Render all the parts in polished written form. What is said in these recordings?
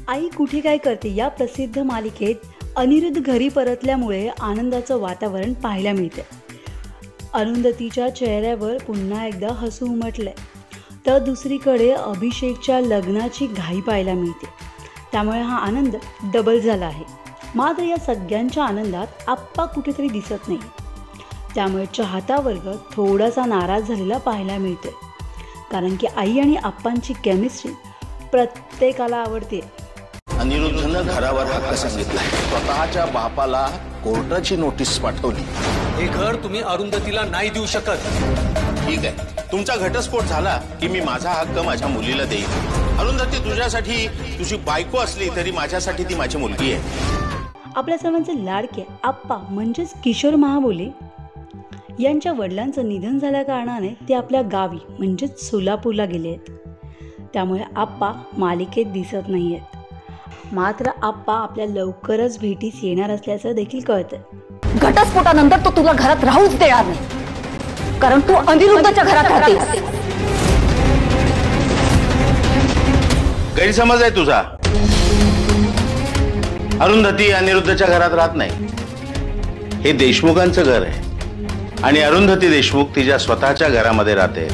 आई कुठे काय करते या प्रसिद्ध मालिकेत अनिरुद्ध घरी परतल्यामुळे आनंदाचं वातावरण पाहायला मिळते. अरुंधतीच्या चेहऱ्यावर पुन्हा एकदा हसू उमटलंय. तर दुसरीकडे अभिषेकच्या लग्नाची घाई पाहायला मिळते. त्यामुळे हा आनंद डबल झाला आहे. मात्र या सगळ्यांच्या आनंदात आप्पा कुठेतरी दिसत नाही. त्यामुळे चाहता वर्ग थोडासा नाराज झालेला पाहायला मिळतोय. कारण की आई आणि आप्पांची केमिस्ट्री प्रत्येकाला आवडते. अनिरुद्धनं घरावर हक्क सांगितलाय. स्वतःच्या बापाला कोर्टाची नोटीस पाठवली. हे घर तुम्ही अरुंधतीला नाही देऊ शकत. ठीक आहे, तुमचा घटस्फोट झाला की मी माझा हक्क माझ्या मुलीला देईन. अरुंधती तुझ्यासाठी तुझी बायको असली तरी माझ्यासाठी ती माझी मुलगी आहे. आपल्या सर्वांचे लाडके आप्पा म्हणजेच किशोर महाबोले यांच्या वडिलांचं निधन झाल्या कारणाने ते आपल्या गावी म्हणजेच सोलापूरला गेले आहेत. त्यामुळे आप्पा मालिकेत दिसत नाही आहेत. मात्र आप्पा आपल्या लवकरच भेटीस येणार असल्याचं देखील कळतं. घटस्फोटानंतर तो तुला घरात राहूच देणार नाही, कारण तू अनिरुद्धच्या घरात राहते. गैरसमज आहे तुझा. अरुंधती अनिरुद्धच्या घरात राहत नाही. हे देशमुखांचं घर आहे आणि अरुंधती देशमुख तिच्या स्वतःच्या घरामध्ये राहते.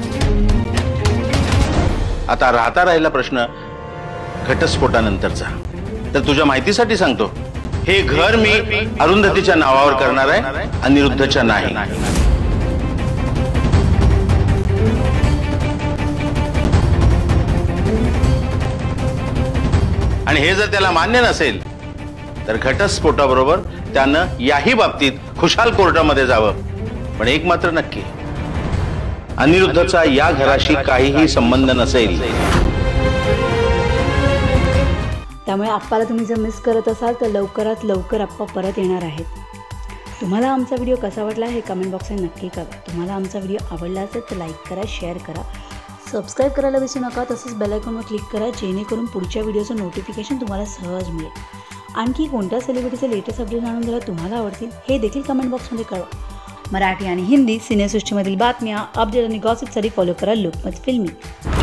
आता राहता राहिला प्रश्न घटस्फोटानंतरचा. तर तुझ्या माहितीसाठी सांगतो, हे घर मी अरुंधतीच्या नावावर करणार आहे, अनिरुद्धच्या नाही. आणि हे जर त्याला मान्य नसेल तर घटस्फोटाबरोबर त्यानं याही बाबतीत खुशाल कोर्टामध्ये जावं. पण एक मात्र नक्की, अनिरुद्धचा या घराशी काहीही संबंध नसेल. त्यामुळे आप्पाला तुम्ही जर मिस करत असाल तर लवकरात लवकर आप्पा परत येणार आहेत. तुम्हाला आमचा व्हिडिओ कसा वाटला हे कमेंट बॉक्समध्ये नक्की कळवा. तुम्हाला आमचा व्हिडिओ आवडला असेल तर लाईक करा, शेअर करा, सबस्क्राईब करायला विसरू नका. तसंच बेल आयकॉनवर क्लिक करा जेणेकरून पुढच्या व्हिडिओचं नोटिफिकेशन तुम्हाला सहज मिळेल. आणखी कोणत्या सेलिब्रिटीचे लेटेस्ट अपडेट जाणून घ्यायला तुम्हाला आवडतील हे देखील कमेंट बॉक्समध्ये कळवा. मराठी आणि हिंदी सिनेसृष्टीमधील बातम्या, अपडेट आणि गॉसिपसाठी फॉलो करा लोकमत फिल्मी.